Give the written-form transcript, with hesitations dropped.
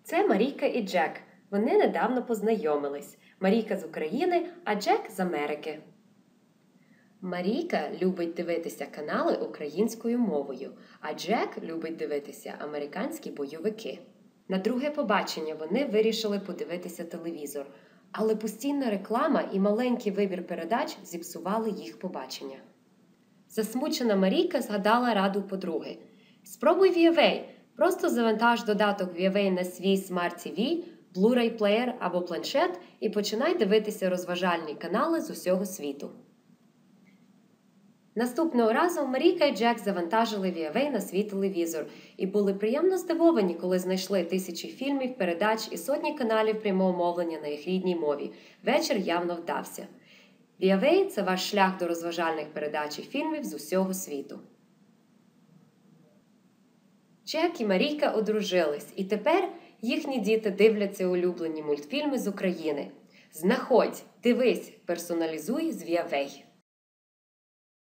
Це Марійка і Джек. Вони недавно познайомились. Марійка з України, а Джек з Америки. Марійка любить дивитися канали українською мовою, а Джек любить дивитися американські бойовики. На друге побачення вони вирішили подивитися телевізор, але постійна реклама і маленький вибір передач зіпсували їх побачення. Засмучена Марійка згадала раду подруги. «Спробуй VIAVAY. Просто завантаж додаток VIAVAY на свій Smart TV, Blu-ray плеєр або планшет і починай дивитися розважальні канали з усього світу». Наступного разу Марійка і Джек завантажили VIAVAY на свій телевізор і були приємно здивовані, коли знайшли тисячі фільмів, передач і сотні каналів прямого мовлення на їх рідній мові. Вечір явно вдався. VIAVAY – це ваш шлях до розважальних передач і фільмів з усього світу. Джек і Марійка одружились, і тепер їхні діти дивляться улюблені мультфільми з України. Знаходь, дивись, персоналізуй з VIAVAY.